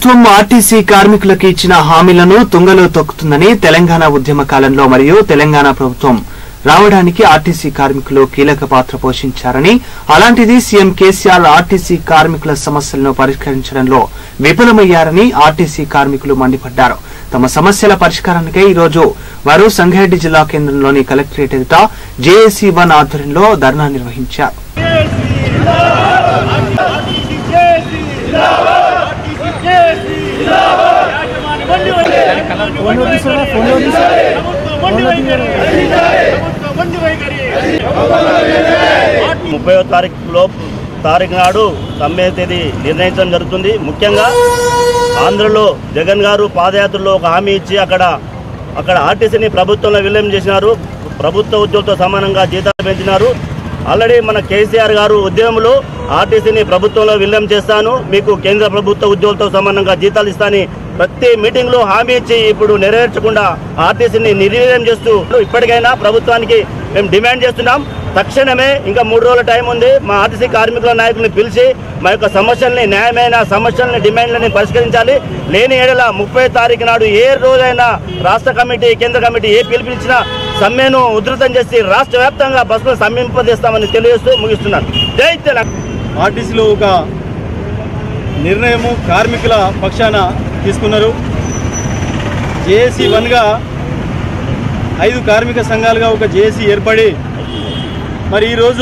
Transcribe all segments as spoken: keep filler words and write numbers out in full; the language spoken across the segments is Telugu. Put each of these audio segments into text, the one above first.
ప్రభుత్వం ఆర్టీసీ కార్మికులకు ఇచ్చిన హామీలను తుంగలో తొక్కుతుందని తెలంగాణ ఉద్యమ కాలంలో మరియు తెలంగాణ ప్రభుత్వం రావడానికి ఆర్టీసీ కార్మికులు కీలక పాత్ర పోషించారని, అలాంటిది సీఎం కేసీఆర్ ఆర్టీసీ కార్మికుల సమస్యలను పరిష్కరించడంలో విఫలమయ్యారని ఆర్టీసీ కార్మికులు మండిపడ్డారు. తమ సమస్యల పరిష్కారానికై ఈ రోజు వారు సంగారెడ్డి జిల్లా కేంద్రంలోని కలెక్టరేట్ ఎదుట జేఏసీ వన్ ఆధ్వర్యంలో ధర్నా నిర్వహించారు. ముప్పై తారీఖులో తారీఖు నాడు సమ్మె తేదీ నిర్ణయించడం జరుగుతుంది. ముఖ్యంగా ఆంధ్రలో జగన్ గారు పాదయాత్రలో ఒక హామీ ఇచ్చి అక్కడ అక్కడ ఆర్టీసీని ప్రభుత్వంలో విలీనం చేసినారు. ప్రభుత్వ ఉద్యోగులతో సమానంగా జీతాలు పెంచినారు. ఆల్రెడీ మన కేసీఆర్ గారు ఉద్యమంలో ఆర్టీసీని ప్రభుత్వంలో విలీనం చేస్తాను, మీకు కేంద్ర ప్రభుత్వ ఉద్యోగులతో సమానంగా జీతాలు ఇస్తానని ప్రతి మీటింగ్లో హామీ ఇచ్చి ఇప్పుడు నెరవేర్చకుండా ఆర్టీసీని నిర్వీర్యం చేస్తూ ఇప్పటికైనా ప్రభుత్వానికి మేము డిమాండ్ చేస్తున్నాం. తక్షణమే ఇంకా మూడు రోజుల టైం ఉంది. మా ఆర్టీసీ కార్మికుల నాయకుల్ని పిలిచి మా యొక్క సమస్యల్ని, న్యాయమైన సమస్యల్ని, డిమాండ్లని పరిష్కరించాలి. లేని ఏడల ముప్పై తారీఖు నాడు ఏ రోజైనా రాష్ట్ర కమిటీ, కేంద్ర కమిటీ ఏ పిలిపించినా సమ్మెను ఉధృతం చేసి రాష్ట్ర వ్యాప్తంగా బస్సులు సమ్మింపజేస్తామని తెలియజేస్తూ ముగిస్తున్నాను. జై తెలంగాణ. ఆర్టీసీలో ఒక నిర్ణయము కార్మికుల పక్షాన తీసుకున్నారు. జేఏసీ వన్గా ఐదు కార్మిక సంఘాలుగా ఒక జేఏసీ ఏర్పడి మరి ఈరోజు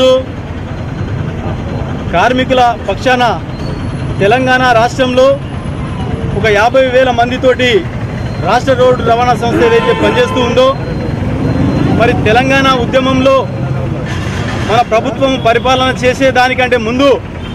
కార్మికుల పక్షాన తెలంగాణ రాష్ట్రంలో ఒక యాభై వేల మందితోటి రాష్ట్ర రోడ్డు రవాణా సంస్థ ఏదైతే పనిచేస్తూ ఉందో, మరి తెలంగాణ ఉద్యమంలో మన ప్రభుత్వం పరిపాలన చేసేదానికంటే ముందు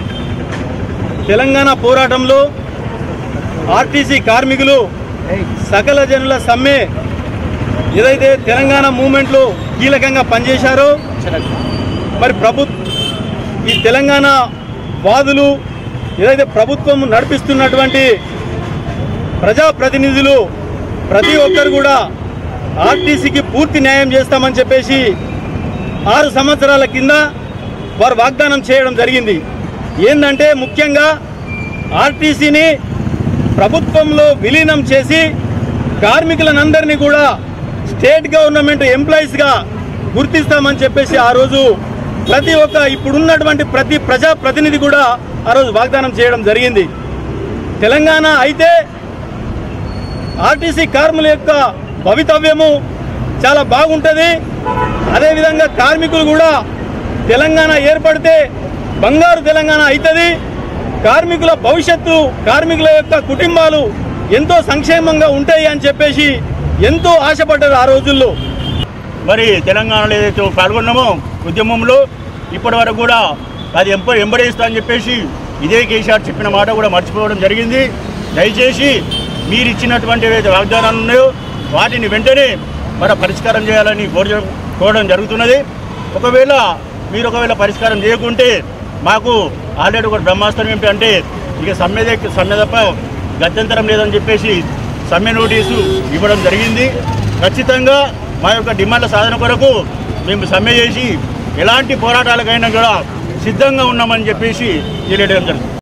తెలంగాణ పోరాటంలో ఆర్టీసీ కార్మికులు సకల జనుల సమ్మె ఏదైతే తెలంగాణ మూవ్మెంట్లో కీలకంగా పనిచేశారో, మరి ప్రభు ఈ తెలంగాణ వాదులు ఏదైతే ప్రభుత్వం నడిపిస్తున్నటువంటి ప్రజాప్రతినిధులు ప్రతి ఒక్కరు కూడా ఆర్టీసీకి పూర్తి న్యాయం చేస్తామని చెప్పేసి ఆరు సంవత్సరాల కింద వారు వాగ్దానం చేయడం జరిగింది. ఏంటంటే ముఖ్యంగా ఆర్టీసీని ప్రభుత్వంలో విలీనం చేసి కార్మికులందరినీ కూడా స్టేట్ గవర్నమెంట్ ఎంప్లాయీస్గా గుర్తిస్తామని చెప్పేసి ఆ రోజు ప్రతి ఒక్క ఇప్పుడున్నటువంటి ప్రతి ప్రజాప్రతినిధి కూడా ఆ రోజు వాగ్దానం చేయడం జరిగింది. తెలంగాణ అయితే ఆర్టీసీ కార్మికుల యొక్క భవితవ్యము చాలా బాగుంటుంది. అదేవిధంగా కార్మికులు కూడా తెలంగాణ ఏర్పడితే బంగారు తెలంగాణ అవుతుంది. కార్మికుల భవిష్యత్తు, కార్మికుల యొక్క కుటుంబాలు ఎంతో సంక్షేమంగా ఉంటాయి అని చెప్పేసి ఎంతో ఆశపడ్డారు ఆ రోజుల్లో. మరి తెలంగాణలో ఏదైతే పాల్గొన్నామో ఉద్యమంలో ఇప్పటి వరకు కూడా అది ఎంప ఎంబడేస్తా అని చెప్పేసి ఇదే కేసీఆర్ చెప్పిన మాట కూడా మర్చిపోవడం జరిగింది. దయచేసి మీరు ఇచ్చినటువంటి ఏవైతే వాగ్దానాలు ఉన్నాయో వాటిని వెంటనే మరి పరిష్కారం చేయాలని కోర కోరడం జరుగుతున్నది. ఒకవేళ మీరు ఒకవేళ పరిష్కారం చేయకుంటే మాకు ఆల్రెడీ ఒక బ్రహ్మాస్త్రం ఏంటి అంటే ఇక సమ్మె సమ్మె తప్ప గత్యంతరం లేదని చెప్పేసి సమ్మె నోటీసు ఇవ్వడం జరిగింది. ఖచ్చితంగా మా యొక్క డిమాండ్ల సాధన కొరకు మేము సమ్మె చేసి ఎలాంటి పోరాటాలకైనా కూడా సిద్ధంగా ఉన్నామని చెప్పేసి తెలియడం జరుగుతుంది.